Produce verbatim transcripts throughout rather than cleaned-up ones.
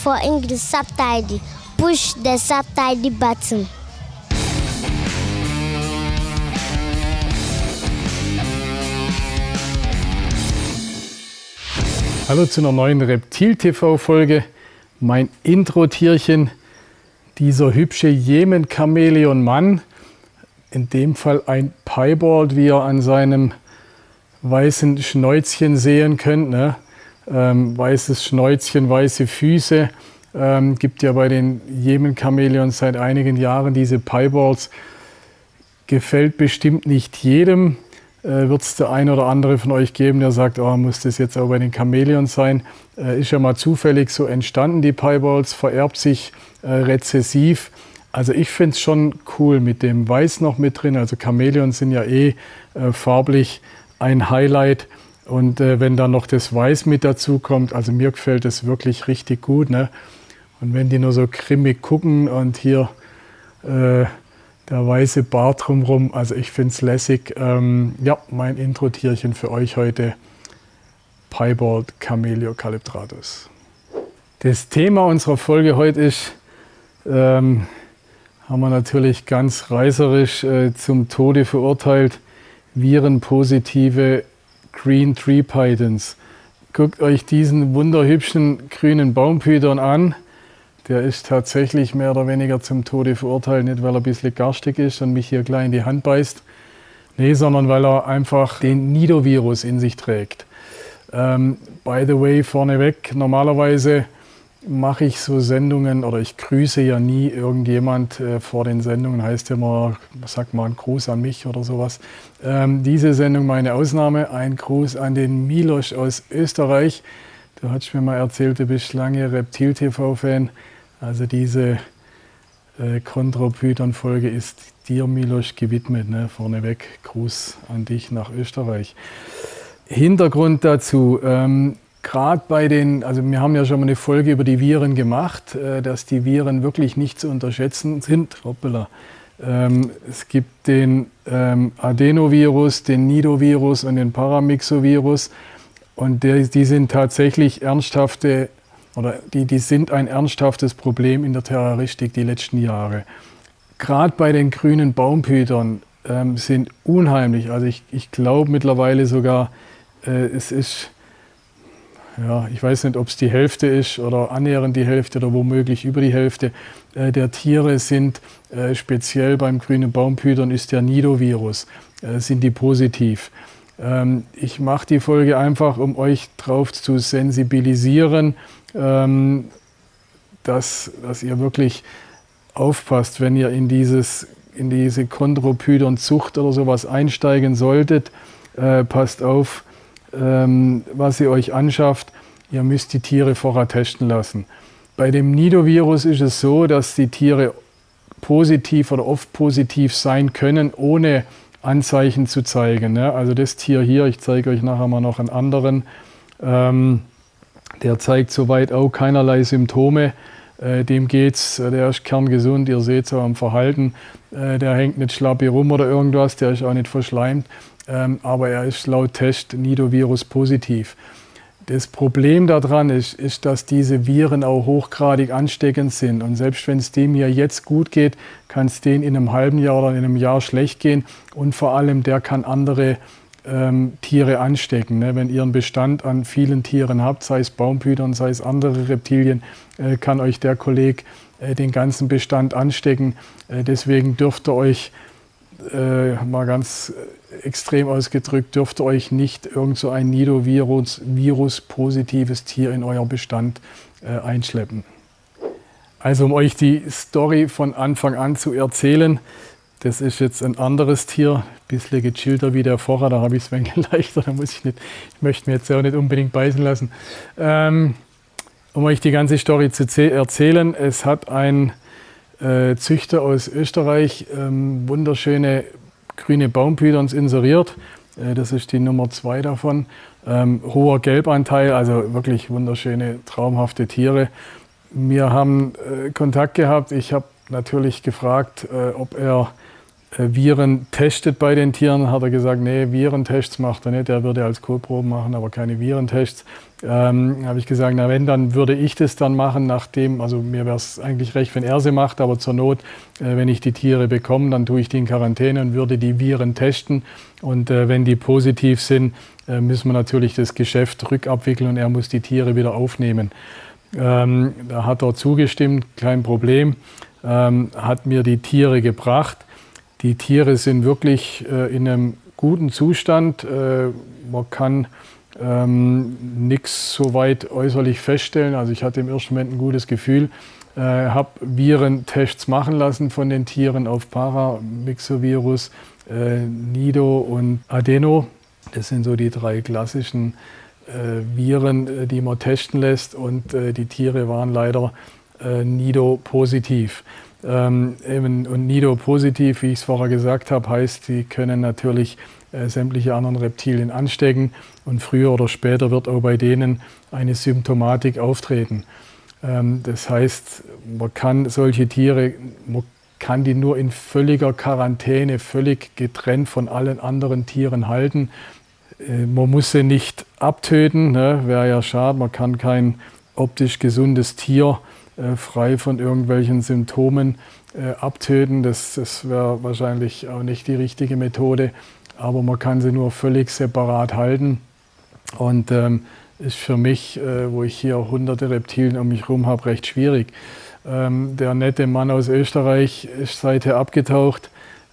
for English subtitle, push the subtitle button. Hallo zu einer neuen Reptil-T V-Folge. Mein Intro-Tierchen, dieser hübsche Jemen-Chamäleon-Mann, in dem Fall ein Piebald, wie ihr an seinem weißen Schnäuzchen sehen könnt. Ne? Ähm, weißes Schnäuzchen, weiße Füße. Ähm, gibt ja bei den Jemen-Chamäleons seit einigen Jahren diese Piebalds. Gefällt bestimmt nicht jedem. Äh, Wird es der ein oder andere von euch geben, der sagt, oh, muss das jetzt auch bei den Chamäleons sein? Äh, ist ja mal zufällig so entstanden, die Piebalds, vererbt sich äh, rezessiv. Also ich finde es schon cool mit dem Weiß noch mit drin. Also Chamäleons sind ja eh äh, farblich ein Highlight. Und äh, wenn dann noch das Weiß mit dazu kommt, also mir gefällt das wirklich richtig gut. Ne? Und wenn die nur so grimmig gucken und hier äh, der weiße Bart drumherum, also ich finde es lässig. Ähm, ja, mein Intro-Tierchen für euch heute, Piebald Cameliocalyptratus. Das Thema unserer Folge heute ist, ähm, haben wir natürlich ganz reißerisch äh, zum Tode verurteilt, virenpositive Green Tree Pythons. Guckt euch diesen wunderhübschen grünen Baumpython an. Der ist tatsächlich mehr oder weniger zum Tode verurteilt, nicht weil er ein bisschen garstig ist und mich hier gleich in die Hand beißt, nee, sondern weil er einfach den Nidovirus in sich trägt. Ähm, by the way, vorneweg, normalerweise mache ich so Sendungen oder ich grüße ja nie irgendjemand äh, vor den Sendungen, heißt ja mal, sag mal einen Gruß an mich oder sowas. Ähm, diese Sendung meine Ausnahme, ein Gruß an den Milos aus Österreich. Du hast mir mal erzählt, du bist lange Reptil-T V-Fan. Also diese äh, Chondropython-Folge ist dir, Milos, gewidmet. Ne? Vorneweg Gruß an dich nach Österreich. Hintergrund dazu, ähm, gerade bei den, also wir haben ja schon mal eine Folge über die Viren gemacht, äh, dass die Viren wirklich nicht zu unterschätzen sind. Hoppala. Ähm, es gibt den ähm, Adenovirus, den Nidovirus und den Paramyxovirus. Und die, die sind tatsächlich ernsthafte, oder die, die sind ein ernsthaftes Problem in der Terroristik die letzten Jahre. Gerade bei den grünen Baumpython ähm, sind unheimlich, also ich, ich glaube mittlerweile sogar, äh, es ist, ja, ich weiß nicht, ob es die Hälfte ist oder annähernd die Hälfte oder womöglich über die Hälfte äh, der Tiere sind, äh, speziell beim grünen Baumpython ist der Nidovirus, äh, sind die positiv. Ich mache die Folge einfach, um euch darauf zu sensibilisieren, dass, dass ihr wirklich aufpasst, wenn ihr in, dieses, in diese Chondropython-Zucht oder sowas einsteigen solltet. Äh, passt auf, ähm, was ihr euch anschafft. Ihr müsst die Tiere vorher testen lassen. Bei dem Nidovirus ist es so, dass die Tiere positiv oder oft positiv sein können, ohne Anzeichen zu zeigen. Ne? Also das Tier hier, ich zeige euch nachher mal noch einen anderen, ähm, der zeigt soweit auch keinerlei Symptome. Äh, dem geht's, der ist kerngesund, ihr seht es auch am Verhalten. Äh, der hängt nicht schlappi rum oder irgendwas, der ist auch nicht verschleimt, ähm, aber er ist laut Test Nidovirus positiv. Das Problem daran ist, ist, dass diese Viren auch hochgradig ansteckend sind. Und selbst wenn es dem hier jetzt gut geht, kann es denen in einem halben Jahr oder in einem Jahr schlecht gehen. Und vor allem, der kann andere ähm, Tiere anstecken. Ne? Wenn ihr einen Bestand an vielen Tieren habt, sei es Baumpython, sei es andere Reptilien, äh, kann euch der Kollege äh, den ganzen Bestand anstecken. Äh, deswegen dürft ihr euch Äh, mal ganz extrem ausgedrückt, dürft ihr euch nicht irgend so ein Nidovirus Virus positives Tier in euer Bestand äh, einschleppen. Also um euch die Story von Anfang an zu erzählen, das ist jetzt ein anderes Tier, ein bisschen gechillter wie der vorher, da habe ich es ein wenig leichter, da muss ich nicht, ich möchte mir jetzt auch nicht unbedingt beißen lassen. Ähm, um euch die ganze Story zu erzählen, es hat ein Äh, Züchter aus Österreich ähm, wunderschöne grüne Baumpythons inseriert. Äh, das ist die Nummer zwei davon. Ähm, hoher Gelbanteil, also wirklich wunderschöne, traumhafte Tiere. Wir haben äh, Kontakt gehabt. Ich habe natürlich gefragt, äh, ob er Viren testet bei den Tieren, hat er gesagt, nee, Virentests macht er nicht, er würde als Kotproben machen, aber keine Virentests. Ähm, habe ich gesagt, na wenn, dann würde ich das dann machen, nachdem, also mir wäre es eigentlich recht, wenn er sie macht, aber zur Not, äh, wenn ich die Tiere bekomme, dann tue ich die in Quarantäne und würde die Viren testen. Und äh, wenn die positiv sind, äh, müssen wir natürlich das Geschäft rückabwickeln und er muss die Tiere wieder aufnehmen. Ähm, da hat er zugestimmt, kein Problem, ähm, hat mir die Tiere gebracht. Die Tiere sind wirklich äh, in einem guten Zustand. Äh, man kann ähm, nichts so weit äußerlich feststellen. Also ich hatte im ersten Moment ein gutes Gefühl. Äh, habe Virentests machen lassen von den Tieren auf Paramyxovirus, äh, Nido und Adeno. Das sind so die drei klassischen äh, Viren, die man testen lässt. Und äh, die Tiere waren leider äh, Nido positiv. Ähm, eben, und Nido positiv, wie ich es vorher gesagt habe, heißt, sie können natürlich äh, sämtliche anderen Reptilien anstecken und früher oder später wird auch bei denen eine Symptomatik auftreten. Ähm, das heißt, man kann solche Tiere, man kann die nur in völliger Quarantäne, völlig getrennt von allen anderen Tieren halten. Äh, man muss sie nicht abtöten, ne? Wäre ja schade, man kann kein optisch gesundes Tier Äh, frei von irgendwelchen Symptomen äh, abtöten. Das, das wäre wahrscheinlich auch nicht die richtige Methode, aber man kann sie nur völlig separat halten. Und ähm, ist für mich, äh, wo ich hier hunderte Reptilien um mich herum habe, recht schwierig. Ähm, der nette Mann aus Österreich ist seither abgetaucht.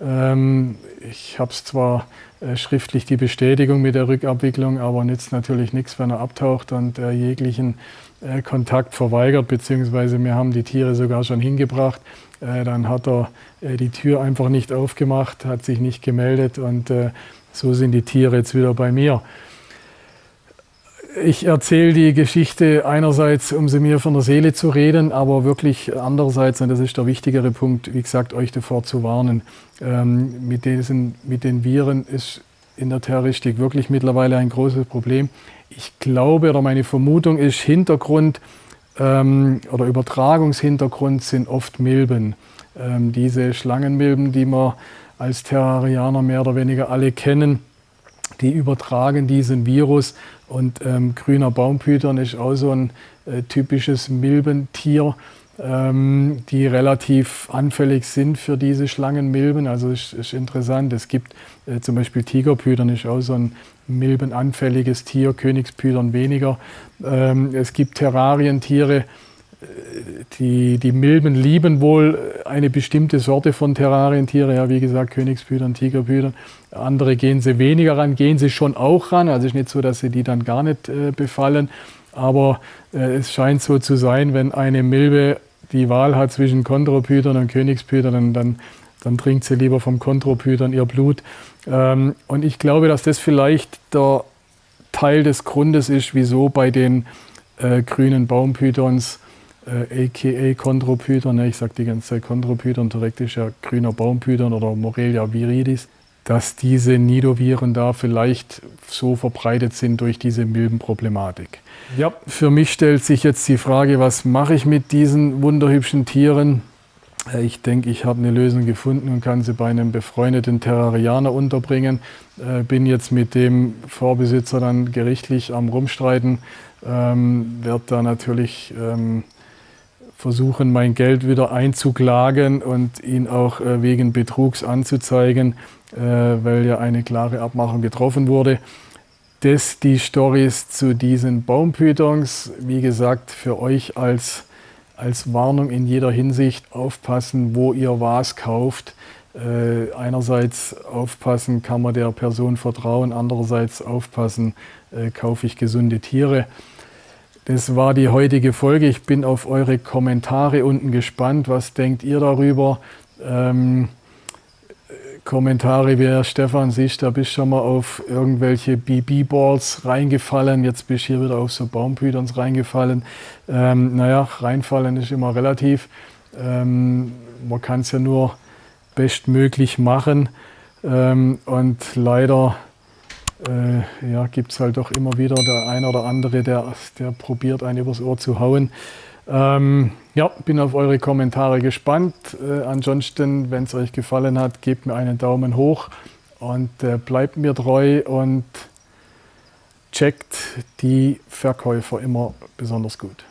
Ähm, ich habe es zwar äh, schriftlich die Bestätigung mit der Rückabwicklung, aber nützt natürlich nichts, wenn er abtaucht und äh, jeglichen äh, Kontakt verweigert, beziehungsweise wir haben die Tiere sogar schon hingebracht. Äh, dann hat er äh, die Tür einfach nicht aufgemacht, hat sich nicht gemeldet und äh, so sind die Tiere jetzt wieder bei mir. Ich erzähle die Geschichte einerseits, um sie mir von der Seele zu reden, aber wirklich andererseits, und das ist der wichtigere Punkt, wie gesagt, euch davor zu warnen. Ähm, mit, diesen, mit den Viren ist in der Terroristik wirklich mittlerweile ein großes Problem. Ich glaube, oder meine Vermutung ist, Hintergrund ähm, oder Übertragungshintergrund sind oft Milben. Ähm, diese Schlangenmilben, die wir als Terrarianer mehr oder weniger alle kennen, die übertragen diesen Virus. Und ähm, grüner Baumpython ist auch so ein äh, typisches Milbentier, ähm, die relativ anfällig sind für diese Schlangenmilben. Also ist, ist interessant. Es gibt äh, zum Beispiel Tigerpython, ist auch so ein milbenanfälliges Tier, Königspython weniger. Ähm, es gibt Terrarientiere, die, die Milben lieben wohl eine bestimmte Sorte von Terrarientiere, ja, wie gesagt, Königspython, Tigerpython. Andere gehen sie weniger ran, gehen sie schon auch ran. Also es ist nicht so, dass sie die dann gar nicht äh, befallen. Aber äh, es scheint so zu sein, wenn eine Milbe die Wahl hat zwischen Chondropython und Königspython, dann, dann, dann trinkt sie lieber vom Chondropython ihr Blut. Ähm, und ich glaube, dass das vielleicht der Teil des Grundes ist, wieso bei den äh, grünen Baumpythons, äh, aka Chondropython, ne, ich sage die ganze Zeit Chondropython, direkt ist ja grüner Baumpython oder Morelia viridis, dass diese Nidoviren da vielleicht so verbreitet sind durch diese Milbenproblematik. Ja, für mich stellt sich jetzt die Frage, was mache ich mit diesen wunderhübschen Tieren? Ich denke, ich habe eine Lösung gefunden und kann sie bei einem befreundeten Terrarianer unterbringen. Äh, bin jetzt mit dem Vorbesitzer dann gerichtlich am Rumstreiten, ähm, werde da natürlich ähm, versuchen, mein Geld wieder einzuklagen und ihn auch äh, wegen Betrugs anzuzeigen, äh, weil ja eine klare Abmachung getroffen wurde. Das die Storys zu diesen Baumpythons, wie gesagt, für euch als als Warnung in jeder Hinsicht: aufpassen, wo ihr was kauft. Äh, einerseits aufpassen, kann man der Person vertrauen, andererseits aufpassen, äh, kaufe ich gesunde Tiere. Das war die heutige Folge. Ich bin auf eure Kommentare unten gespannt. Was denkt ihr darüber? Ähm, Kommentare wie Stefan, siehst, da bist schon mal auf irgendwelche B B-Balls reingefallen, jetzt bist du hier wieder auf so Baumpythons reingefallen. Ähm, naja, reinfallen ist immer relativ. Ähm, man kann es ja nur bestmöglich machen. Ähm, und leider äh, ja, gibt es halt doch immer wieder der ein oder andere, der, der probiert, einen übers Ohr zu hauen. Ähm, ja. Ja, bin auf eure Kommentare gespannt. Äh, ansonsten, wenn es euch gefallen hat, gebt mir einen Daumen hoch und äh, bleibt mir treu und checkt die Verkäufer immer besonders gut.